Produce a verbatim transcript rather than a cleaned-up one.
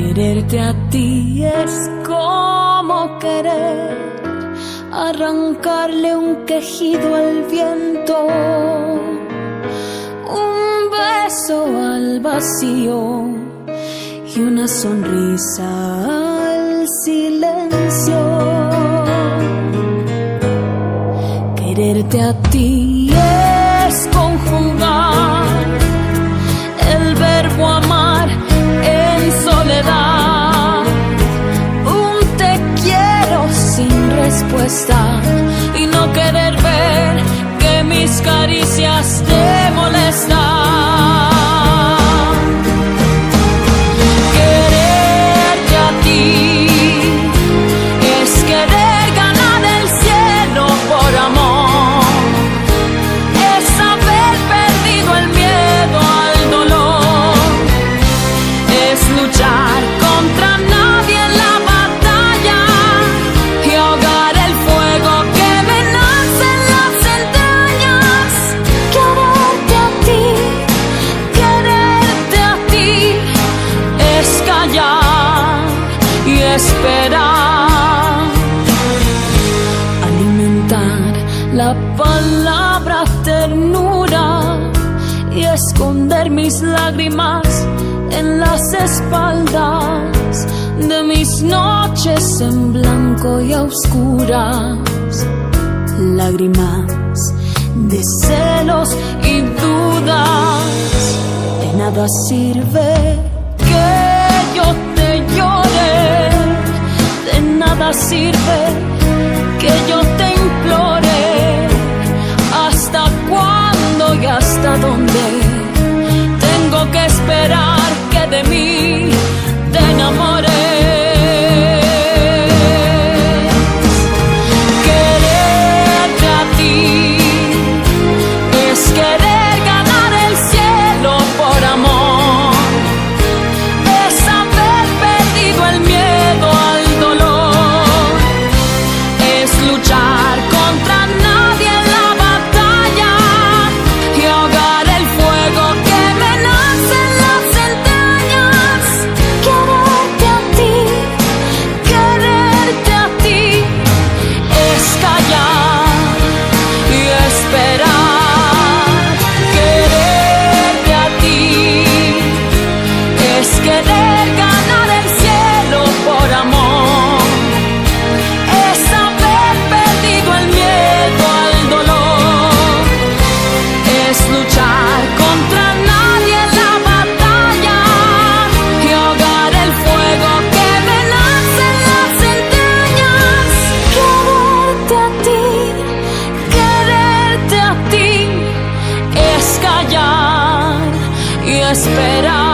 Quererte a ti es como querer arrancarle un quejido al viento, un beso al vacío y una sonrisa al silencio. Quererte a ti es conjugar el verbo amar en soledad, un te quiero sin respuesta y no querer ver que mis caricias te molestan. Quererte a ti es querer ganar el cielo por amor, es haber perdido el miedo al dolor, es luchar contra nadie en la batalla y ahogar el fuego que me nace en las entrañas. Quererte a ti, quererte a ti es callar y esperar, alimentar la palabra ternura y esconder mis lágrimas en las espaldas de mis noches en blanco y a oscuras, lágrimas de celos y dudas. De nada sirve que yo te llore, de nada sirve que yo te implore. ¿Hasta cuándo y hasta dónde tengo que esperar que de mí te enamores? Quererte a ti es querer ganar el cielo por amor, es haber perdido el miedo al dolor, es luchar contra nadie en la batalla y ahogar el fuego que me nace en las entrañas. Quererte a ti, quererte a ti es callar y esperar. Quererte a ti es querer ganar el cielo por amor, es haber perdido el miedo al dolor, es luchar contra nadie en la batalla y ahogar el fuego que me nace en las entrañas. Quererte a ti, quererte a ti es callar y esperar.